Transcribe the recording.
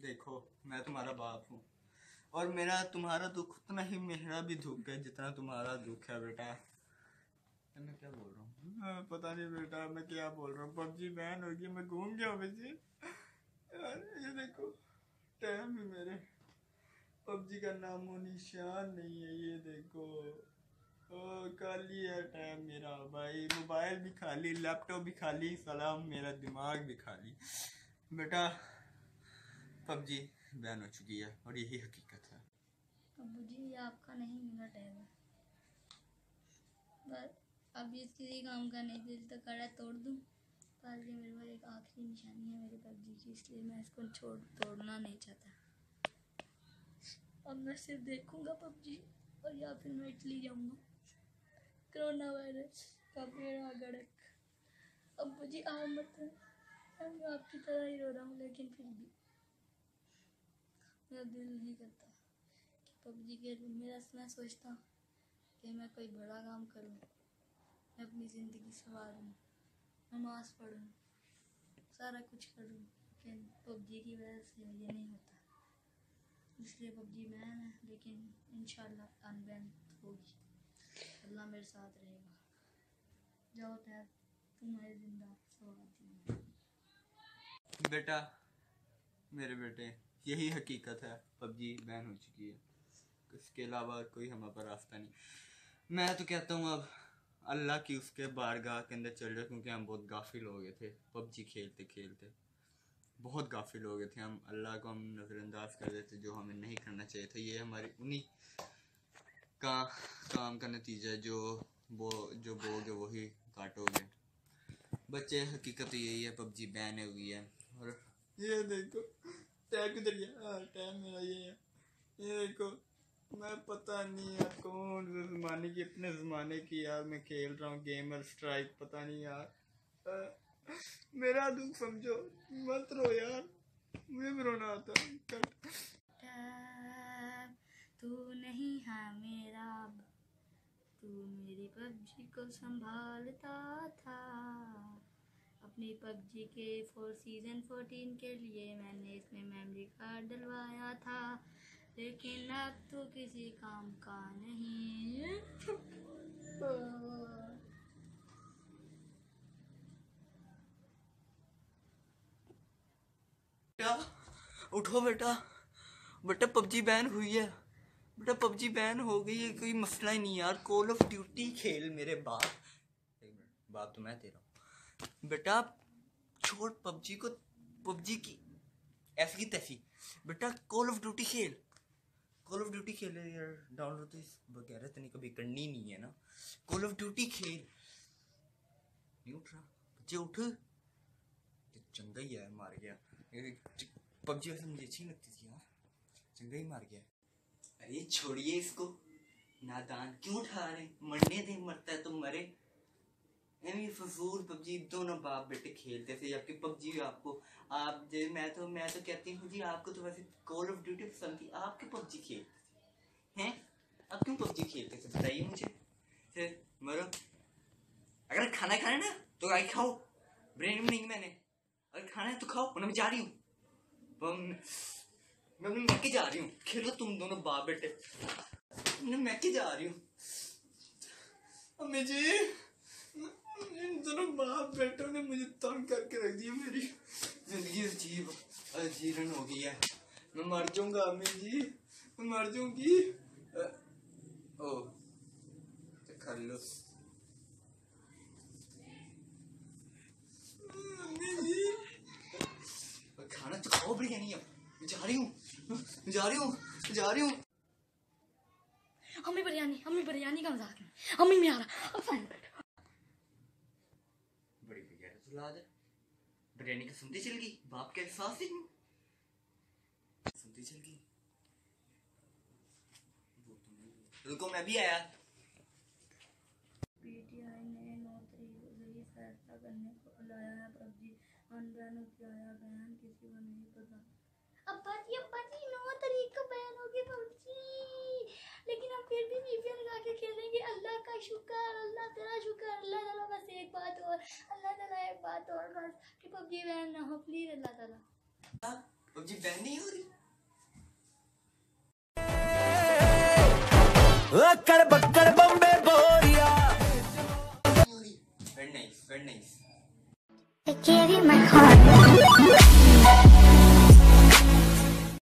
देखो मैं तुम्हारा बाप हूँ और मेरा तुम्हारा दुख उतना ही मेरा भी दुख है जितना तुम्हारा दुख है बेटा। मैं क्या बोल रहा हूँ पता नहीं बेटा, मैं क्या बोल रहा हूँ। पबजी बैन होगी, मैं घूम गया वैसे यार। ये देखो टाइम भी मेरे पबजी का नामो निशान नहीं है। ये देखो खाली है टाइम मेरा भाई। मोबाइल भी खाली, लैपटॉप भी खाली, सलाम मेरा दिमाग भी खाली। बेटा पबजी बैन हो चुकी है और यही हकीकत है। अबू जी ये आपका नहीं मेरा टाइम है, बस अब ये किसी काम का नहीं, दिल तो कड़ा तोड़ दूँ, पर ये मेरे पास एक आखिरी निशानी है मेरी पबजी की, इसलिए मैं इसको तोड़ना नहीं चाहता। अब मैं सिर्फ देखूंगा पबजी और या फिर मैं इटली जाऊंगा। कोरोना वायरस का पेड़ा गड़क। अब मुझे आओ मत, मैं आपकी तरह ही रो रहा हूँ, लेकिन फिर भी मेरा दिल नहीं करता कि पबजी के लिए मैं सोचता हूँ कि मैं कोई बड़ा काम करूँ, मैं अपनी ज़िंदगी संवारूँ, नमाज़ पढ़ूँ, सारा कुछ करूँ, लेकिन पबजी की वजह से ये नहीं होता। इसलिए पबजी बैन है, लेकिन इंशाल्लाह अनबैन होगी। अल्लाह मेरे साथ रहेगा। जाओ टैब, तुम्हारे जिंदा सवाल बेटा मेरे बेटे यही हकीकत है, पबजी बैन हो चुकी है, इसके अलावा कोई हमारे पास रास्ता नहीं। मैं तो कहता हूँ अब अल्लाह की उसके बारगाह के अंदर चल रहे, क्योंकि हम बहुत गाफिल हो गए थे पबजी खेलते खेलते, बहुत गाफिल हो गए थे हम। अल्लाह को हम नज़रअंदाज कर देते, जो हमें नहीं करना चाहिए था। ये हमारी उन्हीं का काम का नतीजा है, जो बोगे वही काटोगे बच्चे। हकीकत यही है, पबजी बैन हुई है। और ये देखो टैग किधर गया, टैग मेरा ये है। ये देखो मैं पता नहीं यार कौन से ज़माने की, अपने ज़माने की यार मैं खेल रहा हूँ गेमर स्ट्राइक, पता नहीं यार। मेरा दुख समझो, मत रो यार, मुझे भी रोना आता है। तू नहीं है मेरा, तू मेरी पबजी को संभालता था। अपनी पबजी के सीज़न 14 के लिए मैंने इसमें मेमोरी कार्ड डलवाया था, लेकिन अब तो किसी काम का नहीं। बेटा उठो बेटा, बेटा पबजी बैन हुई है, बेटा पबजी बैन हो गई है, कोई मसला ही नहीं यार। कॉल ऑफ ड्यूटी खेल मेरे बाप। एक मिनट, बाप तो मैं तेरा हूँ बेटा, छोड़ पबजी को, पबजी की ऐसी की तैसी। बेटा कॉल ऑफ ड्यूटी खेल, कॉल ऑफ ड्यूटी खेल यार। डाउनलोड तो इस वगैरह तो नहीं कभी करनी नहीं है ना। कॉल ऑफ ड्यूटी खेल। नहीं उठ रहा बच्चे, उठ। चंगा ही है, मार गया। पबजी वैसे मुझे अच्छी लगती थी यार, चंगा ही मार गया। अरे छोड़िए इसको, नादान क्यों उठा रहे, मरने दे, मरता है तो मरे। फजूल पबजी दोनों बाप बेटे खेलते थे, जबकि पबजी आपको मैं तो कहती हूँ जी, आपको तो वैसे कॉल ऑफ ड्यूटी पसंद थी, आप क्यों पबजी खेलते थे हैं? आप क्यों पबजी खेलते थे बताइए मुझे। फिर मरो, अगर खाना खाना ना तो आई खाओ, ब्रेन में नहीं मैंने। अगर खाना है तो खाओ, वरना मैं जा रही हूँ, मैं मैके जा रही हूँ। खेलो तुम दोनों बाप बेटे, मैं मैके जा रही हूँ। अम्मी जी, इन दोनों बाप बेटों ने मुझे तंग करके रख दिया, मेरी जिंदगी अजीब अजीरन हो गई है। मैं मर जाऊंगा अम्मी जी, मैं मर जाऊंगी। ओ खल्लुस अम्मी जी, खाना तो खाओ, बिरयानी अब जा रही हूँ, जा रही हूँ, जा रही हूँ। अम्मी बिरयानी का मजाक नहीं, अम्मी में आ रहा। बड़ी बेगैरत औलाद है, बिरयानी का सुनती चल गई, बाप के एहसास ही नहीं सुनती चल गई। रुको मैं भी आया। पीटीआई ने 9 तारीख से ही फैसला करने को बुलाया है, पबजी अनबैन हो गया बैन किसी को नहीं पता। अब्बा जी 9 तारीख को बैन होगी पबजी, लेकिन हम फिर भी वीपीएन लगा के खेलेंगे। अल्लाह का शुक्र, अल्लाह तेरा शुक्र, अल्लाह ताला बस एक बात और, अल्लाह ताला एक बात और बस, कि पबजी बैन ना हो प्लीज अल्लाह ताला। पबजी बैन नहीं हो रही। अक्कड़ बक्कड़ बम्बे बोरिया। Very nice, very nice. I gave you my heart.